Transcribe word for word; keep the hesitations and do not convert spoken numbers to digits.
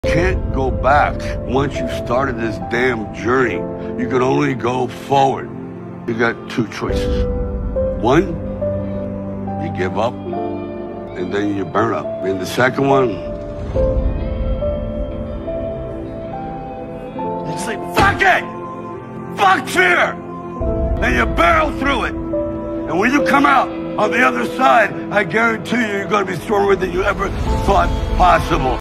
Can't go back. Once you started this damn journey, you can only go forward. You got two choices. One, you give up, and then you burn up. And the second one, you say, fuck it! Fuck fear! And you barrel through it. And when you come out on the other side, I guarantee you, you're going to be stronger than you ever thought possible.